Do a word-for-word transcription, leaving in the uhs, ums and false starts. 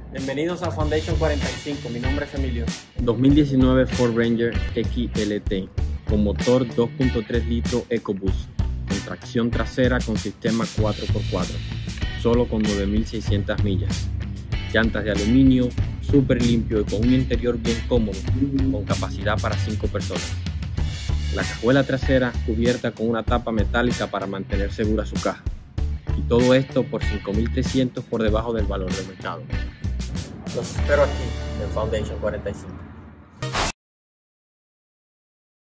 Bienvenidos a Foundation cuarenta y cinco, mi nombre es Emilio. dos mil diecinueve Ford Ranger X L T con motor dos punto tres litros EcoBoost, con tracción trasera con sistema cuatro por cuatro, solo con nueve mil seiscientas millas, llantas de aluminio, súper limpio y con un interior bien cómodo, con capacidad para cinco personas. La cajuela trasera cubierta con una tapa metálica para mantener segura su caja. Y todo esto por cinco mil trescientos por debajo del valor del mercado. Los espero aquí en Foundation cuarenta y cinco.